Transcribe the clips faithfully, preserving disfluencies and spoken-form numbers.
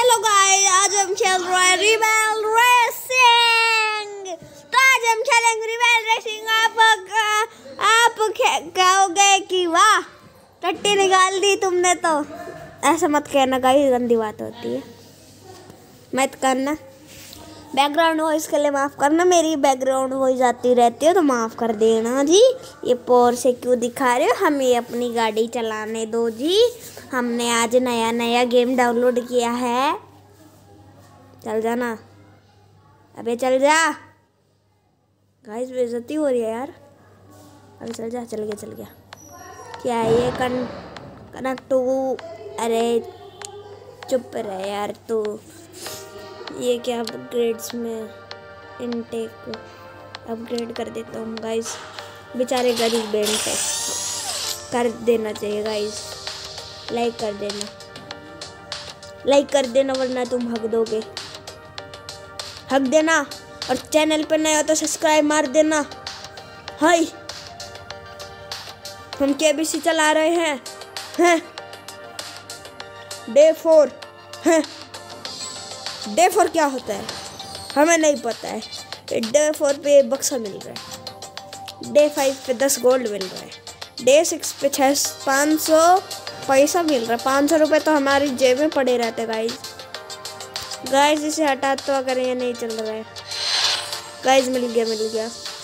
Hello guys, आज हम खेल रहे हैं रिवेल रेसिंग। तो आज हम खेलेंगे रिवेल रेसिंग। आप आप कहोगे कि वाह टट्टी निकाल दी तुमने, तो ऐसा मत कहना गाइस, गंदी बात होती है, मत करना। बैकग्राउंड वॉइस के लिए माफ़ करना, मेरी बैकग्राउंड वॉइस आती रहती है तो माफ़ कर देना जी। ये पोर से क्यों दिखा रहे हो, हमें अपनी गाड़ी चलाने दो जी। हमने आज नया नया गेम डाउनलोड किया है। चल जाना, अबे चल जा। गाइस बेइज्जती हो रही है यार। अबे चल जा, चल गया चल गया। क्या है ये कन कनेक्ट टू, अरे चुप रहे यार तू। ये क्या अपग्रेड्स में इनटेक अपग्रेड कर देता हूँ गाइस, बेचारे गरीब बैंड है। कर देना चाहिए गाइस, लाइक कर देना, लाइक कर देना वरना तुम हक दोगे, हक देना। और चैनल पर नया हो तो सब्सक्राइब मार देना। हाय, हम केबीसी चला रहे हैं हैं डे फोर हैं। डे फोर क्या होता है हमें नहीं पता है। डे फोर पे बक्सा मिल रहा है, डे फाइव पे दस गोल्ड मिल रहा है, डे सिक्स पे छः पाँच सौ पैसा मिल रहा है। पाँच सौ रुपये तो हमारी जेब में पड़े रहते गाइस। गाइस इसे हटा तो अगर ये नहीं चल रहा है। गाइस मिल गया मिल गया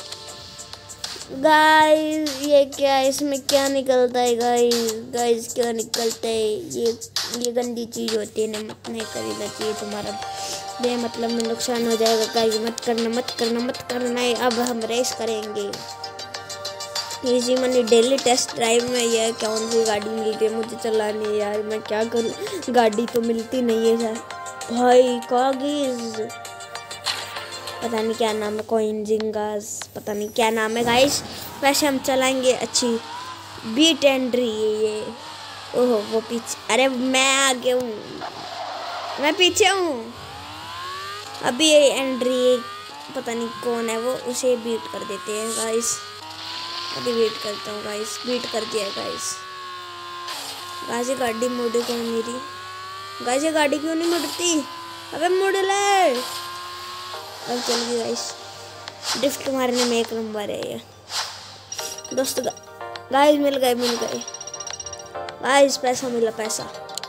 गाइस। ये क्या, इसमें क्या निकलता है गाइस? गाइस क्या निकलता है? ये ये गंदी चीज़ होती है, मत नहीं खरीदना चाहिए, तुम्हारा बे मतलब में नुकसान हो जाएगा गाइस। मत करना मत करना मत करना है। अब हम रेस करेंगे easy money daily test drive में। यह कौन सी गाड़ी मिल रही है मुझे चलानी यार, मैं क्या करूँ, गाड़ी तो मिलती नहीं है यार। भाई कागिज पता नहीं क्या नाम है, कोइन जिंगास पता नहीं क्या नाम है गाइस। वैसे हम चलाएंगे अच्छी बीट एंड्री है ये। ओहो वो पीछे, अरे मैं आगे हूँ, मैं पीछे हूँ। अभी ये एंड्री पता नहीं कौन है वो, उसे बीट कर देते हैं गाइस। अभी वेट करता हूँ गाइस, बीट कर दिया है गाइस। गाइस ये गाड़ी मुड़ क्यों नहीं रही? गाइस ये गाड़ी क्यों नहीं मुड़ती? अबे मुड़ ले। अब चल गई गाइस, ड्रिफ्ट मारने में एक नंबर है ये दोस्त। गाइस मिल गए मिल गए गाइस, पैसा मिला पैसा।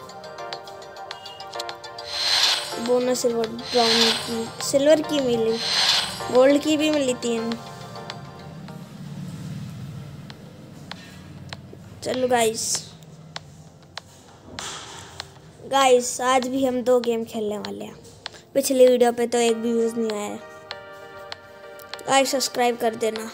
बोनस सिल्वर ब्राउन की, सिल्वर की मिली, गोल्ड की भी मिली तीन। चलो गाइस गाइस आज भी हम दो गेम खेलने वाले हैं। पिछली वीडियो पे तो एक भी व्यूज नहीं आया। गाइस सब्सक्राइब कर देना।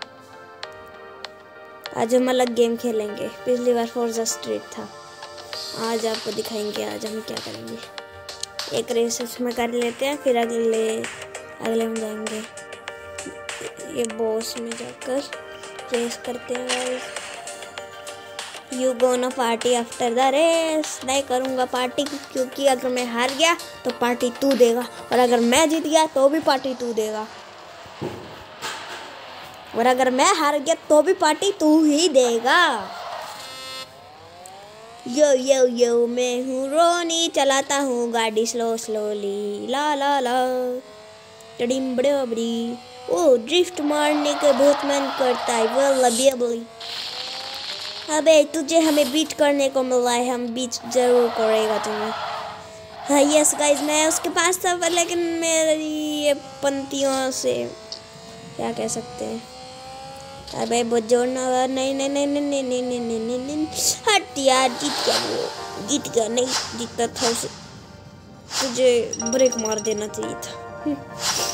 आज हम अलग गेम खेलेंगे, पिछली बार फोर्जा स्ट्रीट था। आज आपको दिखाएंगे आज हम क्या करेंगे। एक रेस उसमें कर लेते हैं, फिर अगले अगले में जाएंगे ये बॉस में जाकर रेस करते हैं guys. You gonna party after the race. नहीं करूँगा पार्टी, क्योंकि अगर मैं हार गया तो पार्टी तू देगा, और अगर मैं जीत गया तो भी पार्टी तू देगा, और अगर मैं हार गया तो भी पार्टी तू ही देगा। यो यो यो मैं हूँ रोनी, चलाता हूँ गाड़ी स्लो स्लोली, ला ला ला टडिम बड़े बड़ी। ओ ड्रिफ्ट मारने का बहुत मन करता है वो लबी। अबे तुझे हमें बीट करने को मिला है, हम बीट जरूर करेगा तुम्हें। हाँ यस गाइस, मैं उसके पास था लेकिन मेरी ये पंक्तियों से क्या कह सकते हैं। अबे वो जोड़ना, नहीं नहीं नहीं नहीं नहीं नहीं नहीं नहीं नहीं हट यार, जीत गया वो, जीत गया। नहीं जीतता था उसे, तुझे ब्रेक मार देना चाहिए था।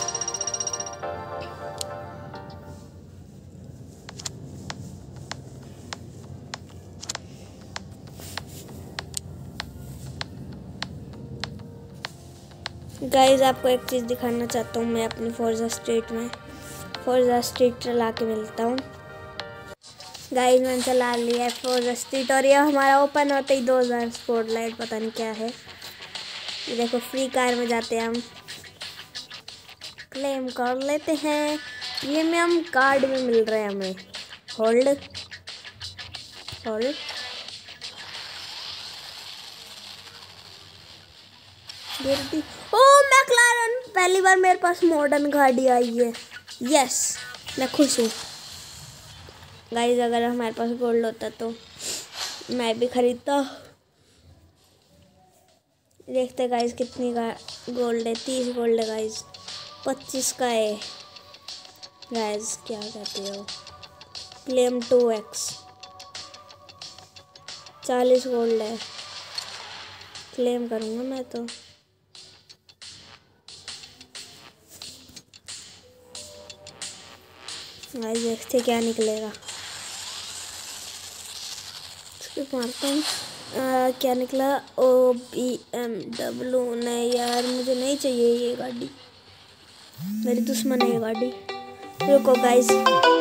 गाइस आपको एक चीज़ दिखाना चाहता हूँ मैं अपनी फोर्जा स्ट्रीट में। फोर्जा स्ट्रीट चला के मिलता हूँ गाइस। मैंने चला लिया है फोर्जा स्ट्रीट, और ये हमारा ओपन होते ही दो हज़ार स्पॉट लाइट पता नहीं क्या है। ये देखो फ्री कार में जाते हैं हम, क्लेम कर लेते हैं। ये में हम कार्ड में मिल रहे हैं हमें। होल्ड होल्ड गिर दी। ओ मैक्लारन, पहली बार मेरे पास मॉडर्न गाड़ी आई है। यस, मैं खुश हूँ गाइस। अगर हमारे पास गोल्ड होता तो मैं भी खरीदता। देखते गाइस कितनी का गोल्ड है। तीस गोल्ड है गाइस। पच्चीस का है गाइस। क्या कहते हो? Claim two X. चालीस गोल्ड है। क्लेम करूँगा मैं तो। गाइस देखते क्या निकलेगा। मारता हूँ। क्या निकला? Oh B M W. नहीं यार, मुझे नहीं चाहिए ये गाड़ी, मेरी दुश्मन है ये गाड़ी। रुको गाइस।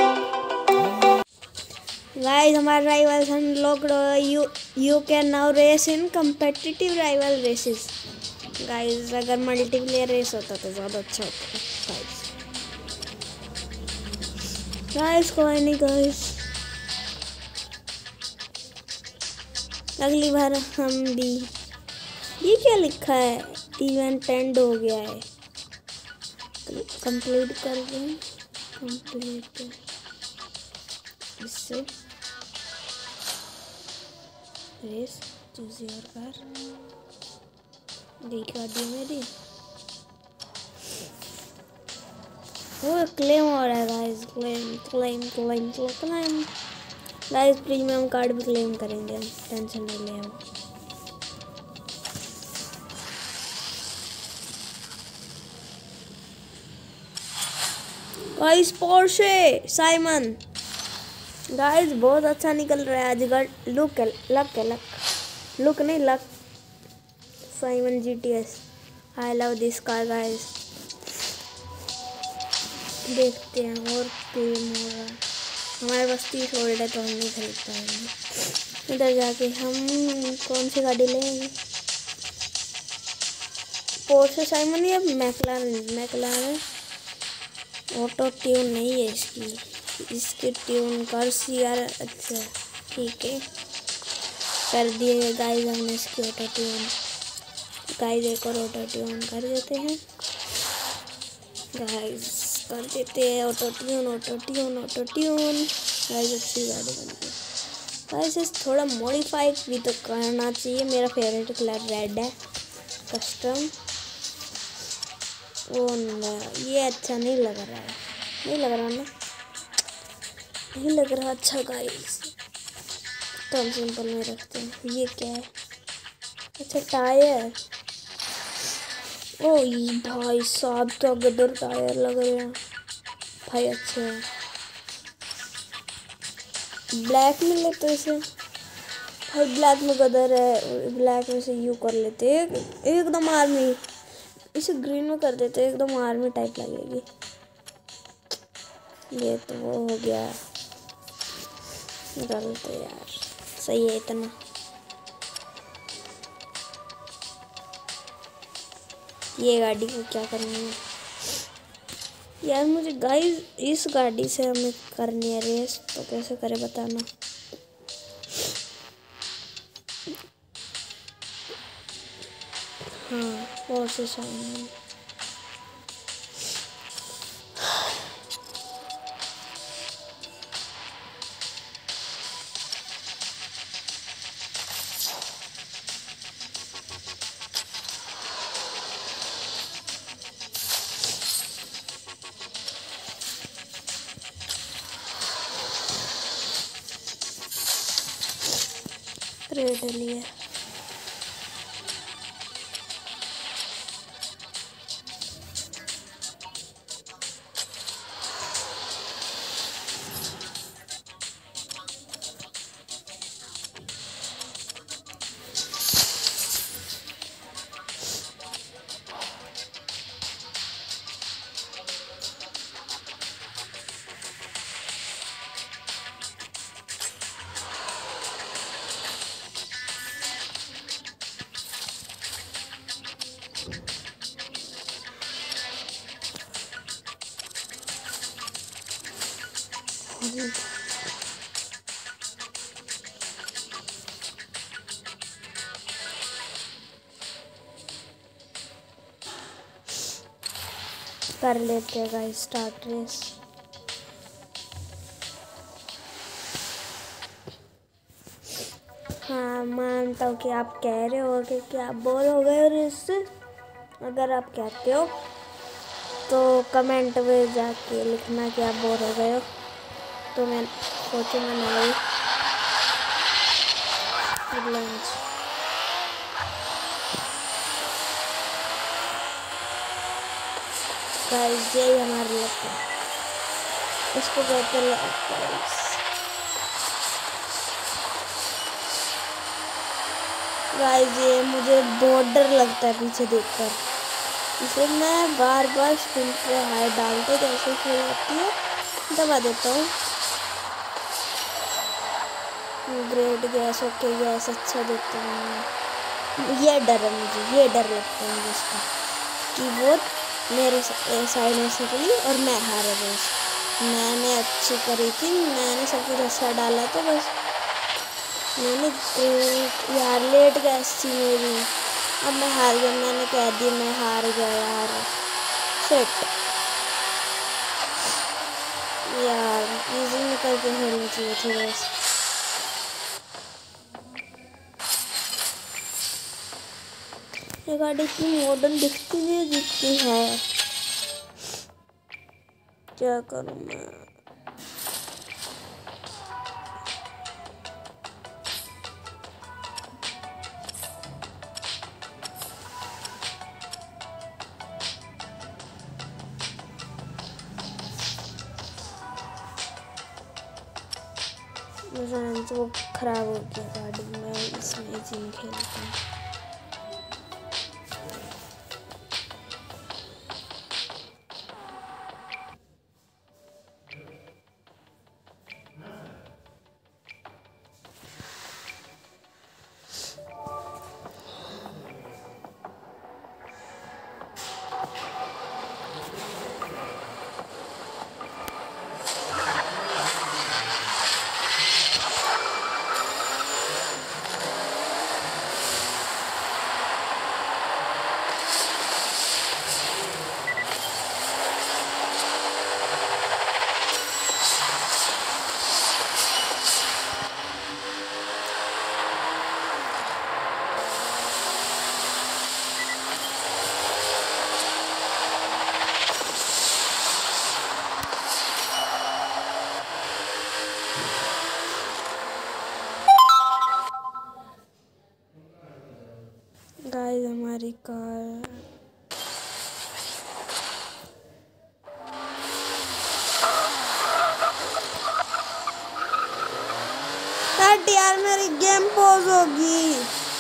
गाइस हमारे rivals unlocked. You you can now race in competitive rival races. Guys अगर मल्टीप्लेयर रेस होता तो ज़्यादा अच्छा होता गाइस। गाइस कोई नहीं गाइस, अगली बार हम भी। ये क्या लिखा है? इवेंट एंड हो गया है। कंप्लीट कर दें। कंप्लीट इससे रेस चूज योर कार। देख गाड़ी मेरी। वो क्लेम हो रहा है guys. Claim claim claim claim guys. Premium card भी क्लेम करेंगे, टेंशन नहीं ले। हम गाइस पोर्शे साइमन। गाइस बहुत अच्छा निकल रहा है आज। लुक लक लक लुक नहीं luck. Cayman G T S. I love this car guys. देखते हैं और क्लेम हो रहा है। हमारे पास तीस गोल्ड है तो हम नहीं खरीद पाएंगे। इधर जाके हम कौन सी गाड़ी लेंगे? पोर्शे साइमन या मैक्लारन? मैक्लारन ऑटो ट्यून नहीं है इसकी। इसके ट्यून कर सी यार। अच्छा ठीक है, कर दिए गाइस हमने इसकी ऑटो ट्यून। गाइस एक और ऑटो ट्यून कर देते हैं गाइस। कर देते हैं auto tune auto tune auto tune guys. अच्छी गाड़ी बन गई गाइस। इस थोड़ा मॉडिफाई भी तो करना चाहिए। मेरा फेवरेट कलर रेड है, कस्टम। ओ ये अच्छा नहीं लग रहा है। नहीं लग रहा ना? नहीं लग रहा अच्छा गाइस। तो हम सिंपल में रखते हैं। ये क्या है? अच्छा टायर। ओ ये भाई साहब तो गदर टायर लग रहे हैं भाई। अच्छा है। ब्लैक में लेते इसे भाई। ब्लैक में गदर है। ब्लैक में से यू कर लेते एक, एकदम आर्मी। इसे ग्रीन में कर देते एकदम आर्मी टाइप लगेगी। ये तो वो हो गया गलत है यार। सही है इतना। ये गाड़ी को क्या करना है यार मुझे गाइस? इस गाड़ी से हमें करनी है रेस, तो कैसे करें बताना। हाँ बहुत से सामने रेड लिए। कर लेते हैं गाइस स्टार्ट रेस। हाँ मानता हूँ कि आप कह रहे हो कि क्या बोर हो गए रेस से। अगर आप कहते हो तो कमेंट में जाके लिखना कि आप बोर हो गए हो, तो मैं सोचूंगा नहीं लंच। गाइस यही हमारे लक है, इसको कहते हैं लक गाइस। गाइस ये मुझे बहुत डर लगता है पीछे देखकर, इसे मैं बार बार स्क्रीन पे हाई डालते जैसे फील होती है दबा देता हूँ। ग्रेट गैस, ओके गैस, अच्छा देखता हूँ। ये डर है मुझे, ये डर लगता है मुझे इसका कि वो मेरे साइड में से गई और मैं हार गई। मैंने अच्छी करी थी, मैंने सब कुछ अच्छा डाला था, बस मैंने यार लेट गैस थी मेरी। अब मैं हार गया, मैंने कह दिया मैं हार गया यार। शिट यार, इजी में करके खेलनी चाहिए थी बस। ये गाड़ी इतनी मॉडर्न दिखती नहीं है जितनी है, क्या करूँ मैं। तो खराब हो गया गाड़ी, मैं इसमें जिम खेलता हूँ। गाइस हमारी कार यार मेरी गेम पॉज होगी।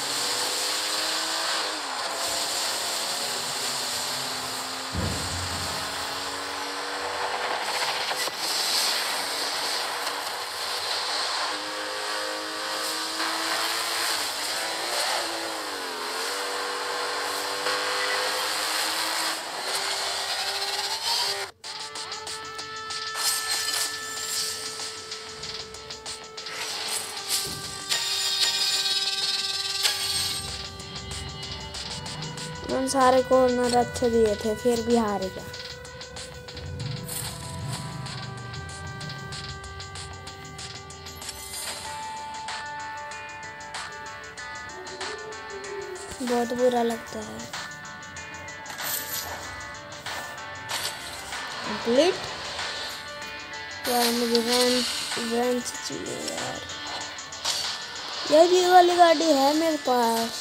उन सारे कॉर्नर अच्छे दिए थे, फिर भी हार गया। बहुत बुरा लगता है। कंप्लीट यार, मुझे रेंट रेंट चाहिए यार। यार ये वाली गाड़ी है मेरे पास।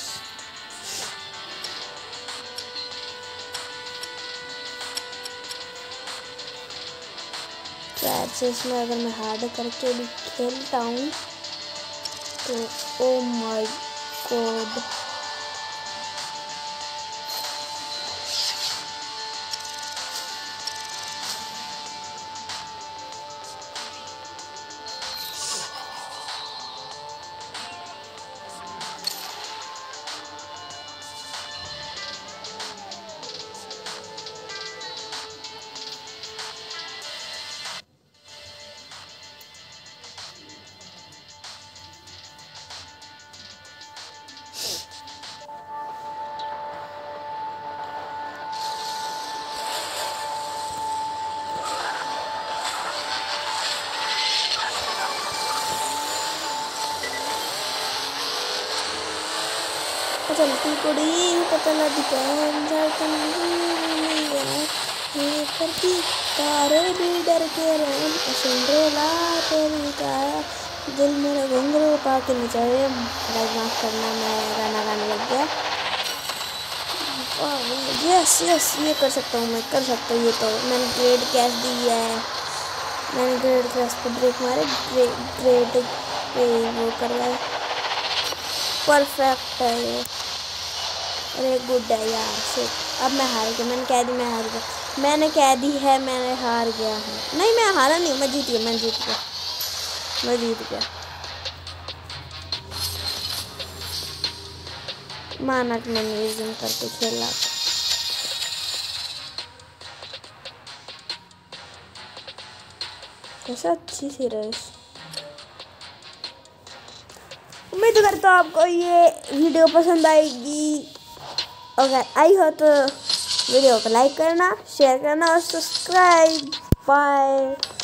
से इसमें अगर मैं हार्ड करके भी खेलता हूँ तो ओ माय गॉड, चलती कुड़ी पता लग करती तारे भी डर के रोन सिंड्रेला तेरी का दिल मेरा घुंघरू पा के नचाए। माफ करना, मैं गाना गाने लग गया। यस यस ये कर सकता हूँ, मैं कर सकता हूँ। ये तो मैंने ग्रेड कैश दी है, मैंने ग्रेड कैश को ब्रेक मारे, ग्रे, ग्रेड पे वो कर रहा है। परफेक्ट है ये, अरे गुड है यार से। अब मैं हार गया, मैंने कह दी मैं हार गया, मैंने कह दी है मैंने हार गया हूँ। नहीं मैं हारा नहीं, मैं जीत गया, मैं जीत गया, मैं जीत गया। माना कि मैंने रीजन करके खेला। कैसा अच्छी सी रेस। उम्मीद करता हूँ आपको ये वीडियो पसंद आएगी। अगर आई हो तो वीडियो को लाइक करना, शेयर करना और सब्सक्राइब। बाय।